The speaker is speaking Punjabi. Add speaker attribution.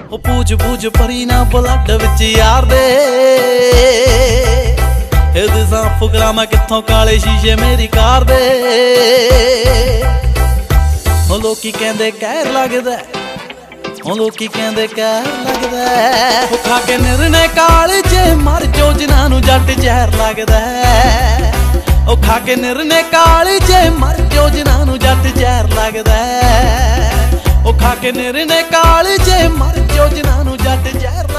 Speaker 1: ਉਹ ਪੂਜ ਪੂਜ ਪਰੀ ਨਾ ਬਲੱਡ ਵਿੱਚ ਯਾਰ ਦੇ ਇਹਦੇ ਸਾਂ ਫੁਕਰਾ ਮੈਂ ਕਿੱਥੋਂ ਕਾਲੇ ਸ਼ੀਸ਼ੇ ਮੇਰੀ ਕਾਰ ਦੇ ਉਹ ਲੋਕੀ ਕਹਿੰਦੇ ਕਹਿਰ ਲੱਗਦਾ ਉਹ ਲੋਕੀ ਕਹਿੰਦੇ ਕਹਿਰ ਲੱਗਦਾ ਉਹ ਖਾ ਕੇ ਨਿਰਣੇ ਕਾਲਜੇ ਮਰ ਜੋ ਜਿਨ੍ਹਾਂ ਨੂੰ ਜੱਟ ਜ਼ਹਿਰ ਲੱਗਦਾ ਉਹ ਖਾ ਕੇ ਨਿਰਣੇ ਕਾਲਜੇ ਮਰ ਜੋ ਜਿਨ੍ਹਾਂ ਨੂੰ ਜੱਟ ਜ਼ਹਿਰ ਲੱਗਦਾ ਉਹ ਖਾ ਕੇ ਨਿਰਣੇ ਕਾਲਜੇ ਮਰ ਜੋ ਜਿਨ੍ਹਾਂ ਨੂੰ ਜੱਟ ਜ਼ਹਿਰ